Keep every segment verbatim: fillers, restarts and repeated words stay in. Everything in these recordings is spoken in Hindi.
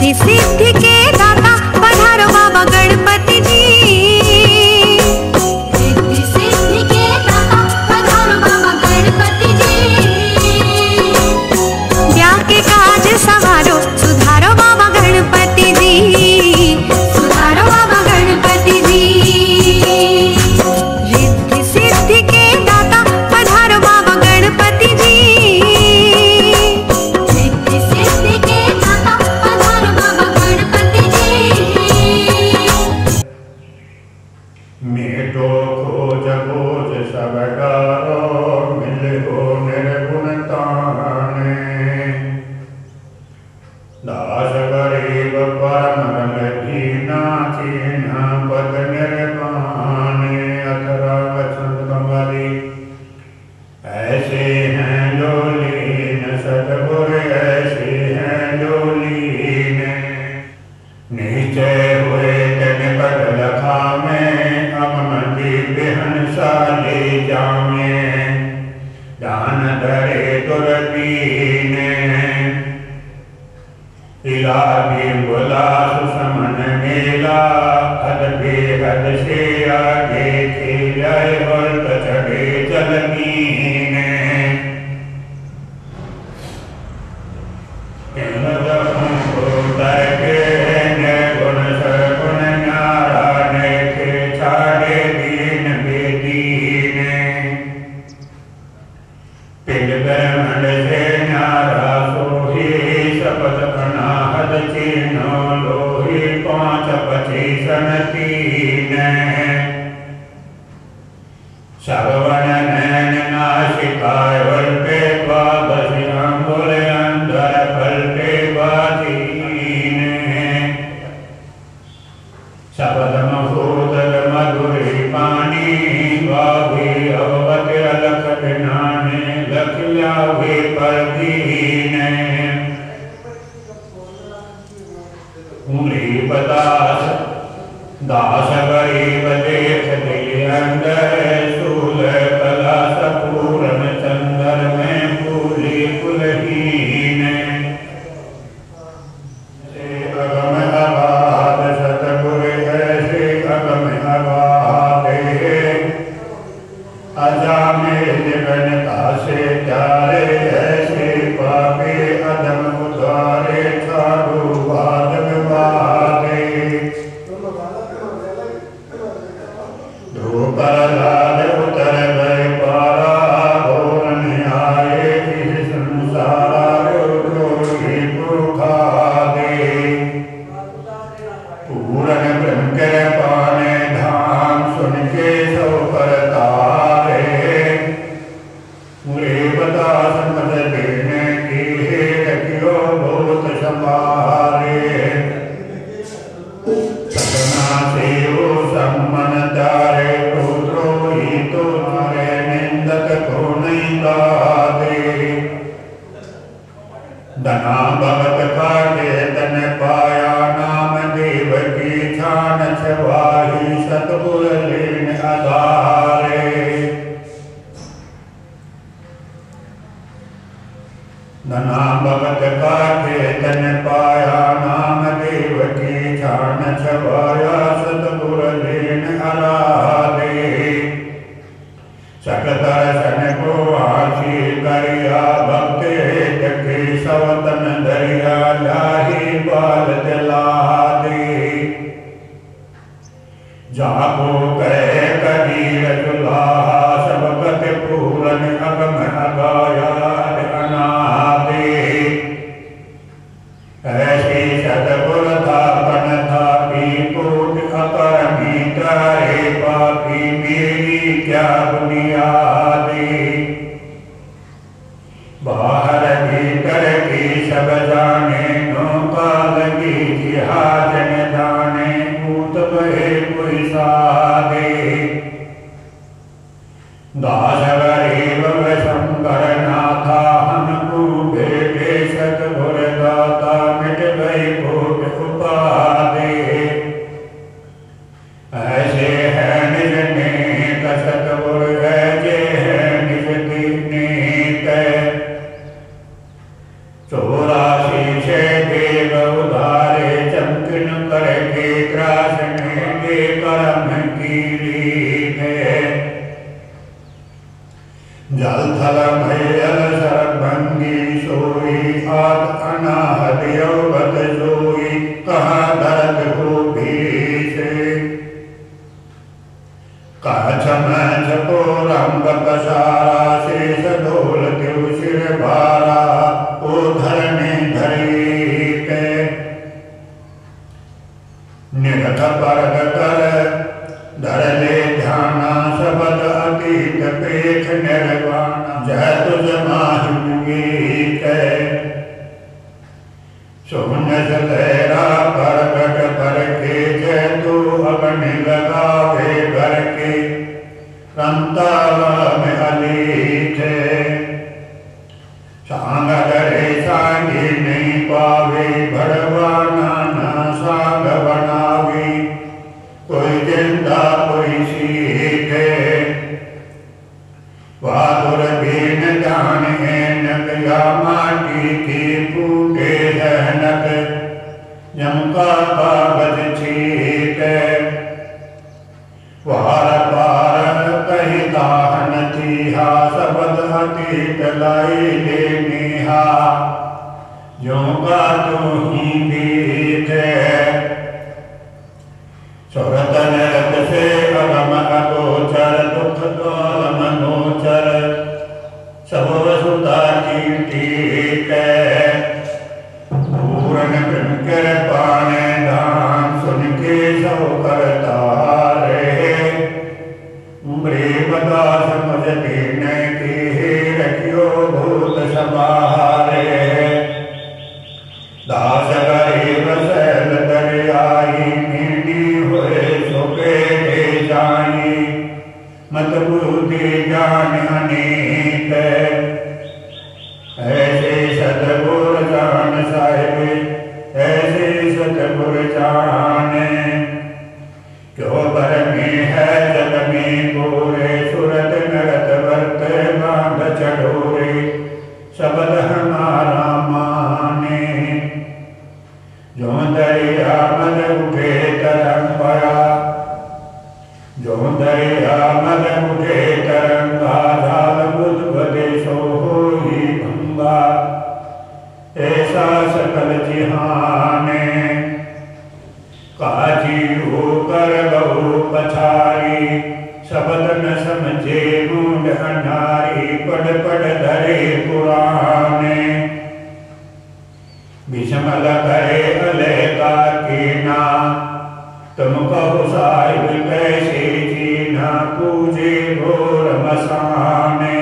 रिद्धि सिद्धि के दाता पधारो बाबा गणपति जी। रिद्धि सिद्धि के दाता पधारो बाबा गणपति जी। ब्याह के काज सवारो सुधारो बाबा गणपति जी। सुधारो बाबा गणपति जी। रिद्धि सिद्धि के दाता पधारो बाबा गणपति जी। रिद्धि सिद्धि के दाता पधारो बाबा गणपति जी। मेटो खोज खोज सब डारो मिलो निर्गुण ताने। दास गरीब परम रंग दीना चीन्हा पद निर्वाणे। अथरा वचन कमली ऐसे हैं जो लीन सतगुर ऐसे हैं जो लीन। नीचे हुए तन पद लखा में अमति बिहन साले जामे। दान धरे दुर्दीन इलाही बुला सुसमन मेला। हद बेहद से आगे खेलाए वर्त चढ़े जलमीन। गुण सगुण न्यारा नेके छाड़े दीन बेदीन। पिंड ब्रह्मण से न्यारा सोही शपथ अनाहद चीनो लोही पांच पचीसन तीन। सगवन नैन नासिकाय वल्पे द्वादश अंगुल अंदर फल्टे बाजीन। शब्द महोदर मधुरी पानी बाभी अवत अलख नाने। लखिया हुए पर दीन उमरी बदास दास गरीब देख दिए अंदर। सूल कला सपूरन चंदर में फूली कुलहीन। अगम अबाद सतगुर ऐसे अगम अबाद। अजामे निगनता से प्यारे ऐसे पापे अदम उदारे। छाड़ू वाद विवादे ध्रुपर लाल उतर गए पारा। घोरन आए इस संसार द्रोही पुरखा दे। पूरन ब्रह्म के पाने धाम सुन के सो पर तारे। मुरे बता समझ देने की है रखियो बहुत संभारे। सपना से वो सम्मन तारे पुत्रो ही तो मारे निंदक को नहीं गादे। धना भगत काटे तन पाया नाम देव की छान छवाही। सतगुर लीन आधारे। धना भगत काटे तन पाया नाम देव की छान छवाया। सतगुर लीन आधारे। सकदर्शन को आशी करिया भक्त जके सवतन दरिया। लाही बाल जलादे जाको कहे कबीर जुलाहा। सबकत पूरन अगम अगाया अनादे। ऐसी सतगुर थापन थापी कोट अकरमी तारे। पापी मेरी क्या बुनियादे। बाहर भीतर की सब जाने। नौका लगी जिहाजन जाने। पूत बहे कोई सादे। दास गरीब शंकर नाथा हमको भेटे। सतगुर दाता मिट दियो बत जोई कहा दर्द हो भीषे काछ मैछ को रंग पसारा शेष ढोल त्यों सिर भारा ओ धरने धरी के निरथ परग कर धर ले ध्याना शबद अतीत पेख निर्वाणा जय तुझ माही के शून्य सतेरा परगट पर के जय तू अग्नि लगावे घर के रंतावा में अली थे सांग करे सांगी नहीं पावे भड़वाना ना सांग बनावे कोई जिंदा कोई सीखे वादुर बीन जान एनक या माटी की फूटे धनक जमका कागज छीके वार पार कही दाहन थीहा सबद अतीत लाई ले नेहा जो का तू ही बीते सुरत नरक से अगम अगोचर दुख काल मनोचर सब वसुता की टीक पूर्ण कृकर पाने दान सुन के सब करता रहे प्रेमदास मुझ दीन के रखियो भूत समारे दास गरीब सैल दरियाई जाई मत बूझे जान अनेक ऐसे सतगुर जान साहिब ऐसे सतगुर जान क्यों बर में है जग में पूरे सुरत नरत वर्त बांध चढ़ोरे शब्द हमारा माने जो दरिया मन उठे तरंग पड़ा जो दरिया मन उठे तरंगा जाल बुध बदे सो होई भंगा ऐसा सकल जिहाने काजी होकर बहु पछारी शब्द न समझे मूड अनारी पढ़ पढ़ धरे पुराने विषमल करे अले का कीना तुम कहो साहिब कैसे जीना पूजे घोर मसाने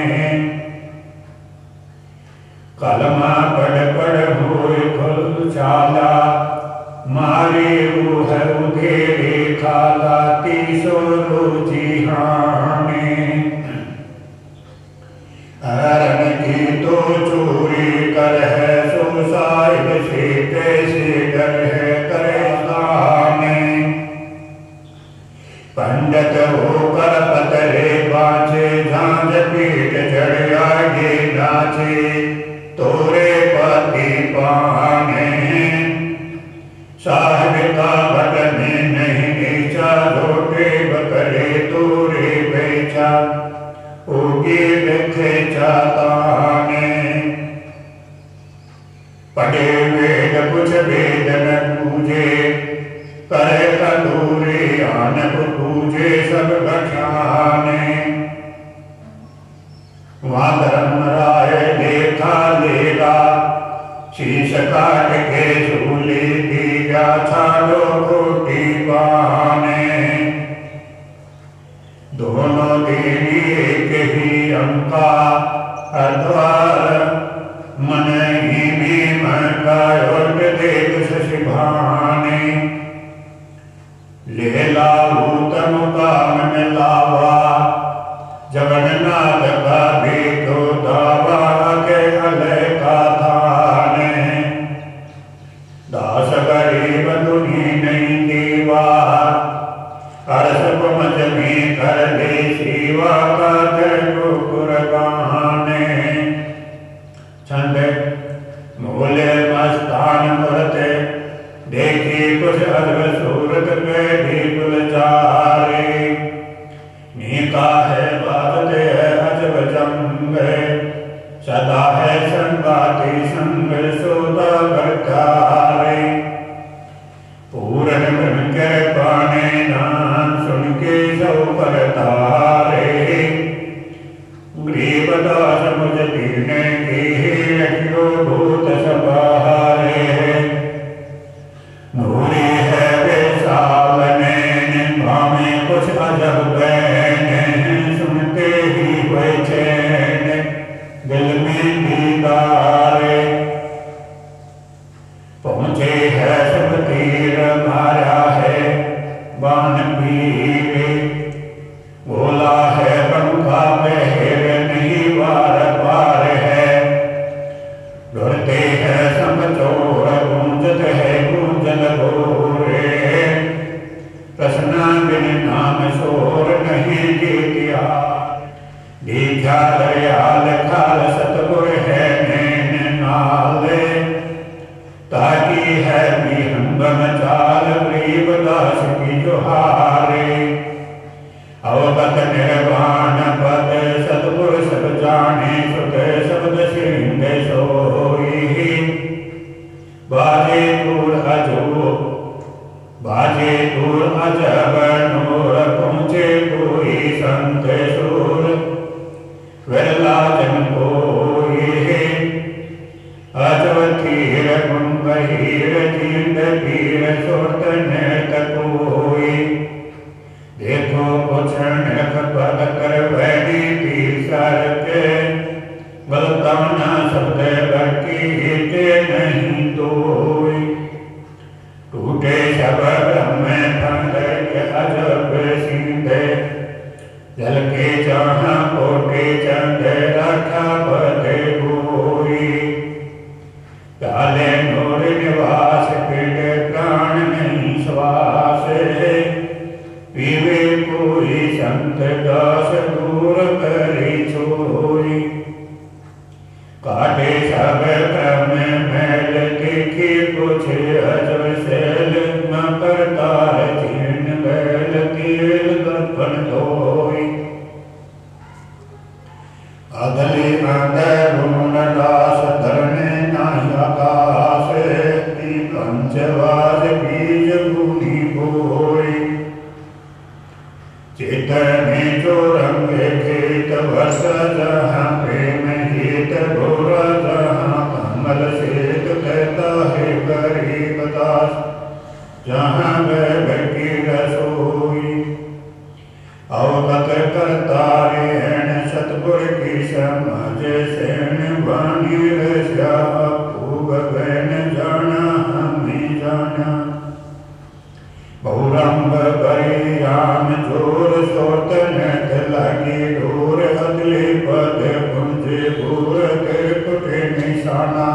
कलमा पढ़ पढ़ होए खुल चाला मारे रूह उधेरे खाला तीसो रोजी हाने हरण की तो चोरी कर है सो साहिब से कैसे डर है करे ताने पंडित होकर पतरे बाँचे झांझ पीठ चढ़ आगे नाचे तोरे पति पाने साहिब का बटने नहीं बेचा झोटे बकरे तोरे बेचा उगे लिखे चाताने पढ़े वेद कुछ वेद न पूजे करे कदूरे आनक पूजे सब घटाने वहाँ धर्मराय देखा लेगा शीश काट के झूले दीगा छालो कोटी पाने दोनों देवी एक ही अंका अद्वार मन ही भीम का उठ देख शशिभाने ले लाऊ तम का मन लावा जगन्नाथ का भेदो दावा के अलय का थाने दास गरीब दुनी नहीं देवा अरस पमज में कर दे सेवा का जो कुर्बाने छंद मूले मस्तान मुरते देखी कुछ अद्भुत सूरत पे ढीपुल चारे नीका है बात है अजब जंग सदा है संगाति संग सोता करत पधारे। पूरन ब्रह्म के पाने नाम सुन के सौ परतारे। गरीब दास मुझ दीने की रखियो भूत सवारे। नूरी है वे सावने भावे कुछ अजब बैने। सुनते ही हुए चैन दिल में दीदारे। पहुँचे है सब तीर मारा है बाण पीरे। बोला है पंखा पहर नहीं वार पार है। डरते हैं सब चोर गूंजत है गूंजन भोरे। प्रश्न बिन नाम शोर नहीं जीतिया। दीघा दयाल खाल सतगुर है नैन नाले। ताकि है विहंगम चाल गरीब दास की जोहारे। अवगत निर्वाण पद सतगुर सब जाने सुत शब्द सिंह सोई। बाजे दूर अजो बाजे दूर अजब नूर पहुँचे कोई संत सूर। विरला जन कोई अजब तीर गंभीर जिंद पीर सुरत नृत कोई। देखो कुछ नख पद कर बैठी तीर सर के। बलतमना शब्द बरकी हिते नहीं तोई। टूटे सब ब्रह्म फंद के अजब सिंधे। जल के जहाँ कोटे चंद रखा पद गोई। काले नूर निवास पिंड प्राण नहीं श्वास। पीवे कोई संत दास दूर करी छोई। काटे सब क्रम मैल देखी कुछ अजब शैल। न करतार चीन बैल तेल दर्पण धोई। अदली अंदरून दास धरने नाही आकाश। पंचवाद बीज भूमि बोई। चेतने जो रंग खेत वर्ष जहाँ प्रेम हित घोरा। जहाँ कमल सेत कहता है गरीब दास। जहाँ वह की रसोई। अवगत करता रेण सतगुर की समझ सेन। वाणी रस्या खूब बैन जाना हमें जाना। बहुरंग बरी राम जोर सोत नथ लगी डोर। अगले पद कुंजे भूर के कुटे निशाना।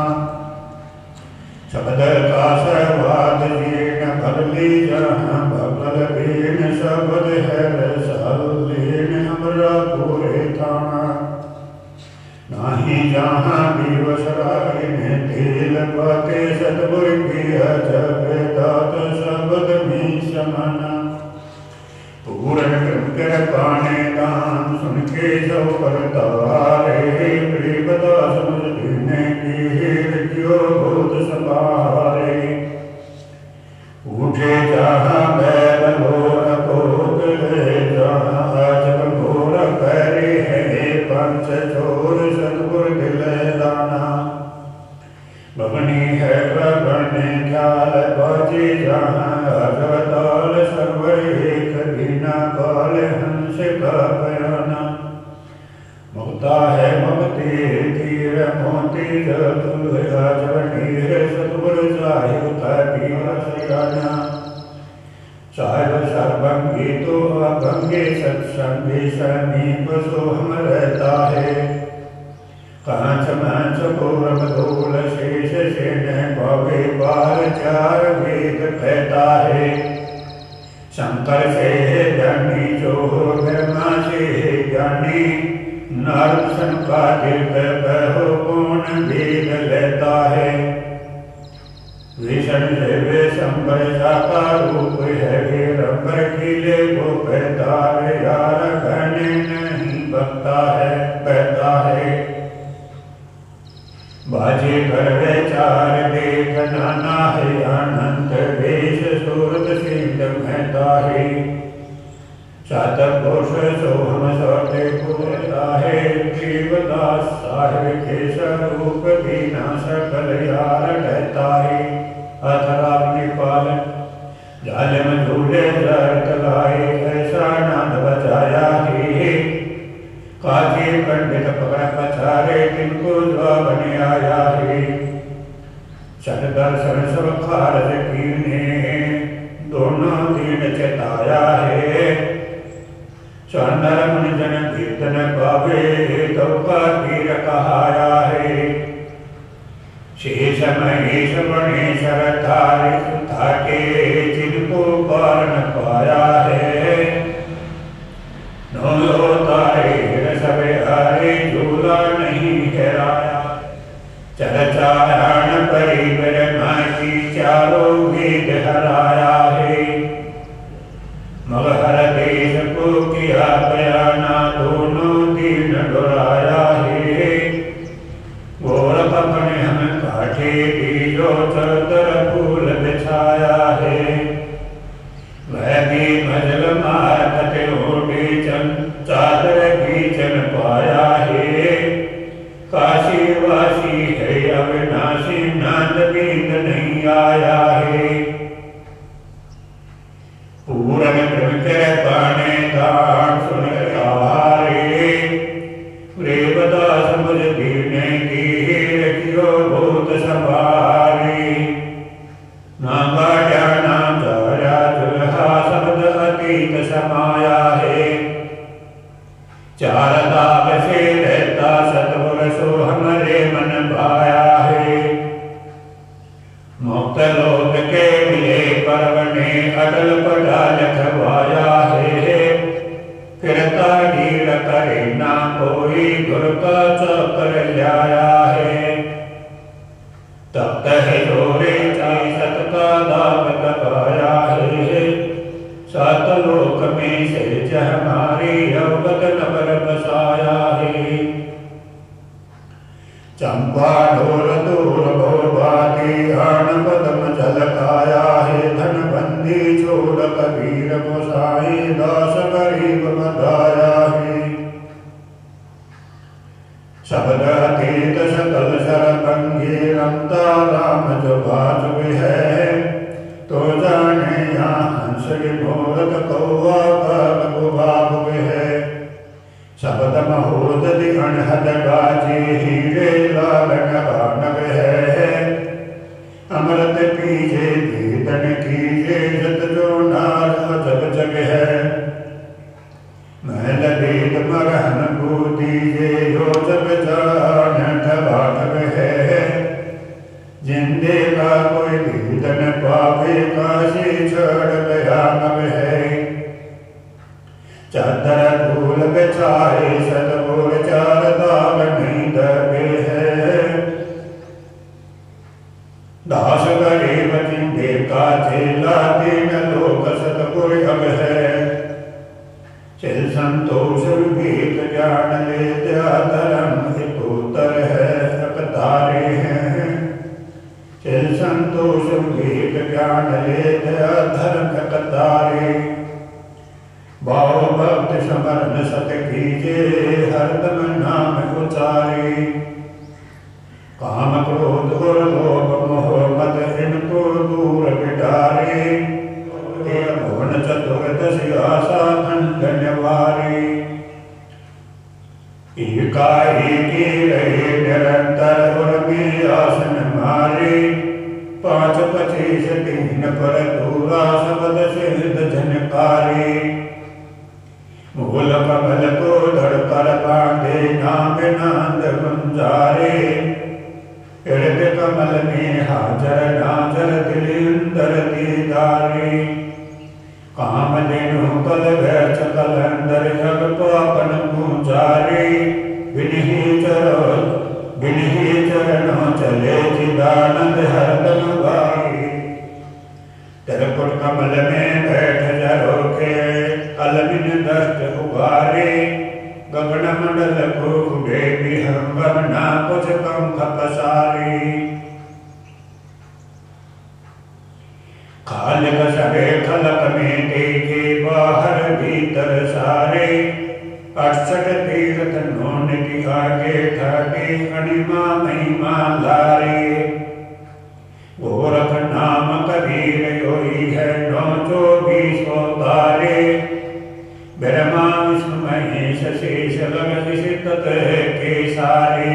शब्द का सहवाद जीर्ण भरली जहाँ भगल बीन। शब्द है रसल लीन हमरा पूरे थाना। नाही जहाँ विवसराय में तेल पाते सतगुर की अजब दात। शब्द में समाना। पूरन कर पाने दान सुन के सौ परतारे। गरीब दास मुझ दीने की रखियो भूत सवारे। उठे जहाँ बैल घोर कोकले। जहाँ अजब घोर करे है पंच चोर। सतगुर दिल दाना। भगनी है प्रगण ख्याल बाजी जहाँ अजब ताल। सर्व एक बिना काल हंस का बयाना। मुक्ता है मुक्ति तीर मोती जतुल। अजब नीर सतगुर साहिब का पीर सियाना। साहिब सर्वंगी तो अभंगे सत्संगी समीप सो हम रहता है। कांच मंच पूरब धूल शेष सेन भवे बार चार वेद कहता है। शंकर से ज्ञानी जो ब्रह्मा से ज्ञानी। नारद सन का दीर्घ कहो कौन वेद लेता है। विष्णु से वे शंकर साकार रूप है। वे रंबर खिले को कहता है। यार घने नहीं बकता है कहता है। बाजे कर विचार देख नाना है अनंत वेश सूरत सिंध महता है सात पुरुष सोहम सौते पुरता है देवदास साहिब के स्वरूप दीना सकल यार रहता है अथरा पाल जालिम झूले जर तलाए ऐसा नाद बचाया है काजी पंडित पकड़ पछारे तिनको द्वा बने आया है षड दर्शन सब खारज कीने दोनों दीन चेताया है चंदर मुनि जन कीर्तन पावे तो का तीर कहाया है शेष महेश गणेश रथारे थाके जिनको पार न पाया है नो तारे सब हरे झूला नहीं हेराया चरचारण परिवर माटी चारों वेद हराया है मगहर देश को किया बयाना दोनों दीन डुराया है गोरख अपने हम काठे बीजो चतर फूल बिछाया है वह भी मजल मारत ओढ़े चन चादर बीचन पाया है काशी वासी है अविनाशी नंद बींद नहीं आया है पूरन कृमिकर पाने दान सुन आहारे प्रेमदास मुझ दीने की रखियो भूत संभारी नाम गाया नाम जाया जुल्हा शब्द अतीत समाया है चार दाग से रहता सतगुर सो हमरे मन भाया है मुक्त लोक के मिले परवने अटल पटा लखवाया है फिरता ढील करे ना कोई गुर का चक्कर लाया है तब है जोरे चाई सत का दाग लगाया है सात लोक में से हमारी अवगत नगर बसाया है चंपा ढोल दूर भोभाती हरण पदम झलकाया है धन बंदी छोड़ कबीर गोसाई दास गरीब बधाया है शब्द अतीत सकल सरभंगी रमता राम जो बाजुग है तो जाने यहाँ हंस मोरक कौवा काग गुबाग है शब्द महोदधि अनहद गाजे हीरे लालन गानव है अमृत पीजे कीर्तन कीजे जत जो नार जग जग है महल वेद मरहन को दीजे जो जग जान ठबाठब है जिंदे का कोई कीर्तन पावे काशी छोड़ गया नव है चादर फूल बिछाए सतगुर चार दाग नहीं दबे है दास गरीब जिंदे का चेला दीन लोक सतगुर अब है चिल संतोष विवेक ज्ञान ले धर्म हितोत्तर है अकतारे हैं चिल संतोष विवेक ज्ञान ले धर्म अकतारे भाव भक्त समरण सत कीजे हरदम नाम उचारे काम क्रोध और लोभ मोह मद इनको दूर बिटारे भुवन चतुर्दशी आशा खंडन वारे एकाएकी रहे निरंतर और में आसन मारे पांच पचीस तीन पर दूरा शब्द सिद्ध झनकारे मूल कमल को धड़ कर बांधे नाम नंद गुंजारे हृदय कमल में हाजर नाजर दिलिंदर दीदारे काम देनु कल घर चकल अंदर जग पापन गुंजारे बिनही चरण बिनही चरणों चले चिदानंद हरदम गाए त्रिपुट कमल में बैठ जरो के अलबिन दष्ट उबारे गगन मंडल खूबे विहंगम न कुछ पंख पसारी खालिक सभे खलक में देखे बाहर भीतर सारे अड़सठ तीर्थ नोन की आगे ठाके अणिमा महिमा लारे गोरख नाम कबीर योई है नौ चौबीस अवतारे ब्रह्मा विष्णु महेश शेष लग सिद्धत के सारे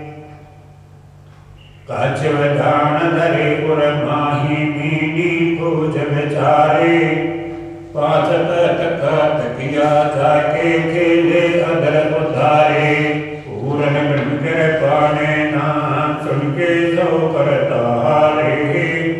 काछव दान धरे पुर माही मीनी खोज विचारे पाचत तकत किया जाके खेले अदर उधारे पूरन ब्रह्मकर पाने नाम सुन के सो करता हारे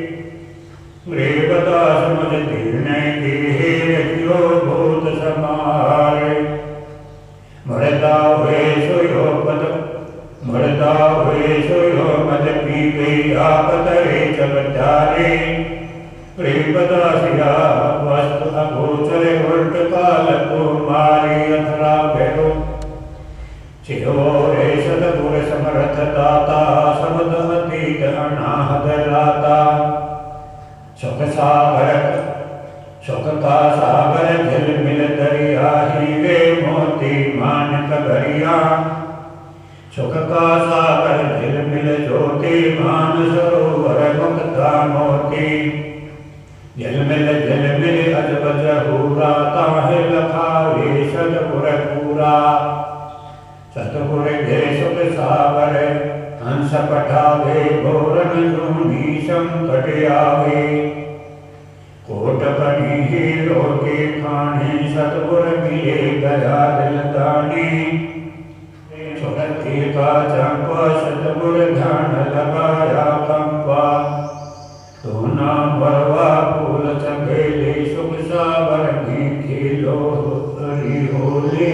रेवदास मुझ दीने के रखियो भूत समारे मरदा हुए सोयो पद मरदा हुए सोयो मद पी गई आपत रे चमत्कारे रेवदासिया वस्तु अगोचर उल्ट काल कुमारी अथरा भैरो चिरो रे सदगुर समर्थ दाता समद अतीत अनाहद लाता सुख सागर सुख का सागर जल मिल दरिया हीरे मोती मानक भरिया सुख का सागर जल मिल ज्योति मान सरोवर मुक्ता मोती जल मिल जल मिल अजब जहूरा ताहे लखावे सतपुर पूरा सतपुर घे सुख सागर हंस पठावे घोरन जूनी संकट आवे कोट बनी हीरो के खाने सतपुर मिले गया दिल दानी सुरथी का चंपा सतपुर ध्यान लगाया कंपा तो नाम बरवा फूल चंगेले सुख सागर में खेलो हरि होले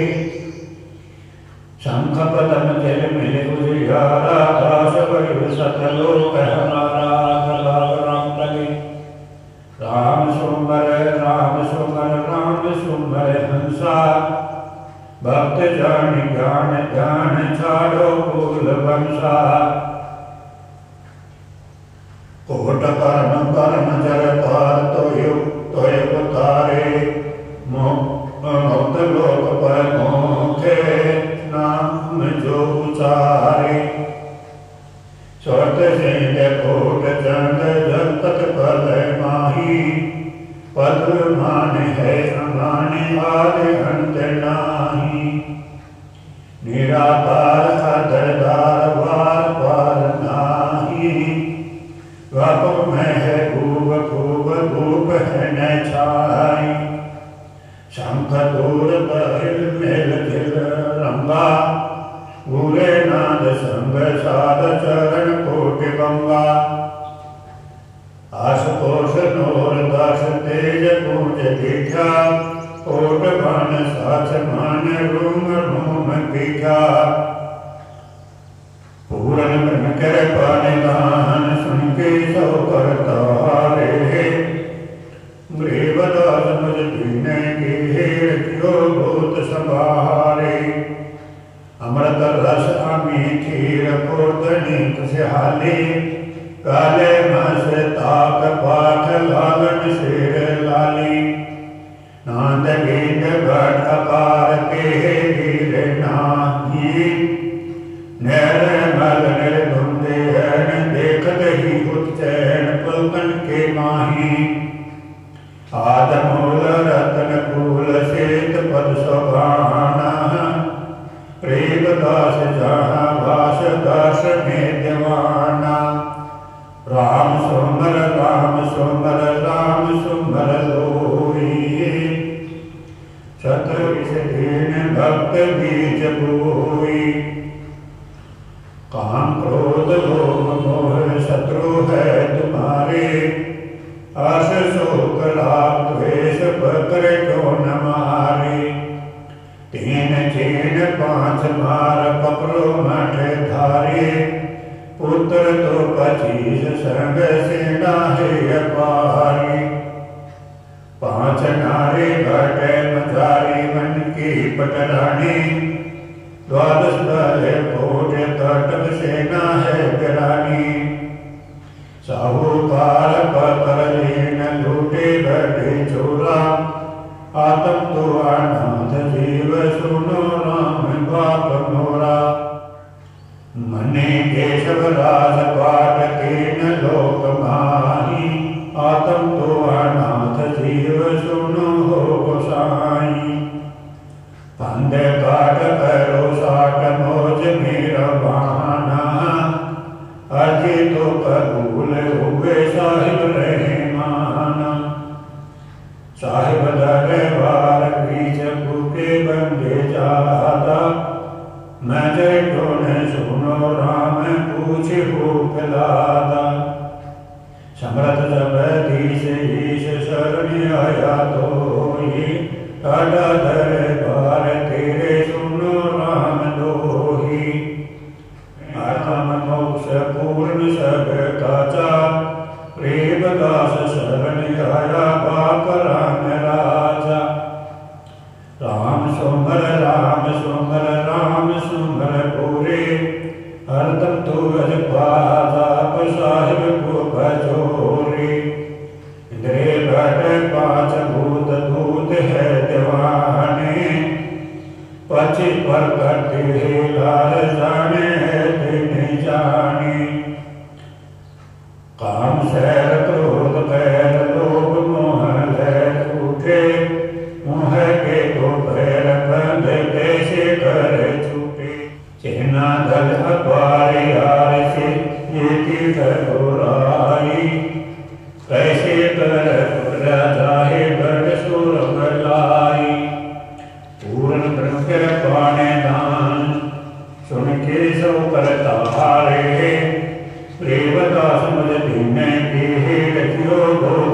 शंख पदम जल मिले उजियारा दास बड़े सतलोक हमारा कलाव राम लगे राम सुमर राम सुमर राम सुमर हंसा भक्त जान ज्ञान ध्यान छाड़ो कुल वंशा कोट परम परम जर पार तोय तोय उतारे मुक्त लोक पर मोखे नाम जो उचारे स्वर्त से कोट चंद जब तक पल माही पद मान है अमान आदि अंत नाही निराकार अदरदार वार पार नाही वाप में है खूब खूब धूप है न छाई शंख दूर पर मेल दिल रंगा पूरे नाद संग साध चरण कोटि गंगा आशुतोष नोर दास तेज पूज दीठा कोट मान साच मान रूम रूम पीठा पूरन ब्रह्म कर पाने दान सुन के सो करता रे ग्रीवदास मुझ दीने के रखियो भूत संभारे अमृत रस अमी खीर कोदनी खुशहाली काले मस ताक पाठ लालन शेर लाली नांद गेंद घट अपार के वीर नाही नैर मल निर्धुंदे हन देखत ही उच्चैन पुलकन के माही आदमूल रतन फूल श्वेत पद सुभाना प्रेम दास जहाँ भाष दास में दीवाना राम सुमर राम सुमर राम सुमर लोई शत्रु दीन भक्त बीज बोई काम क्रोध लोभ मोह शत्रु है तुम्हारे आस शोक लाभ द्वेष बकर क्यों न मारे तीन चीन पांच मार पकड़ो मठ धारे पुत्र तो पचीस संग सेना है अपारी पांच नारे घटे मझारी मन की पटरानी आत्म तो अनाथ जीव सुनो हो गोसाई फंदे काट करो साट मोज मेरा बहाना अर्जी तो कबूल हुए साहिब रहमान साहिब दरबार बीच भूखे बंदे जाता मैं जैठो ने सुनो राम पूछ भूख लादा समरथ जगदीश ईश शरण आया तो ही टाटा दरबार तेरे सुनो राम दोही आत्म मोक्ष पूर्ण सब काचा प्रेम दास शरण आया बाप राम राजा राम सुमर राम सुमर राम सुमर पूरे हरदम तू अज पाप साहिब को भजोरे इंद्रे घट पांच भूत दूत है दीवाने पची पर करते लाल जाने दिन जाने काम सैर क्रोध पैर लोभ मोह लैर उठे मोह के तो पैर बंध कैसे कर छूटे चेना दल अपार यार से ये की घोराई कैसे कर जाहे गढ़ सुर लाई